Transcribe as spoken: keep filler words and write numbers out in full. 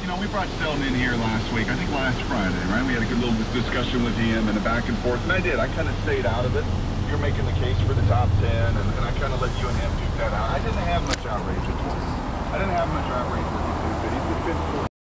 you know, we brought Selden in here last week, I think last Friday, right? We had a good little discussion with him and a back and forth, and I did. I kind of stayed out of it. You're making the case for the top ten, and, and I kind of let you and him duke that out. I didn't have much outrage at all. I didn't have much outrage.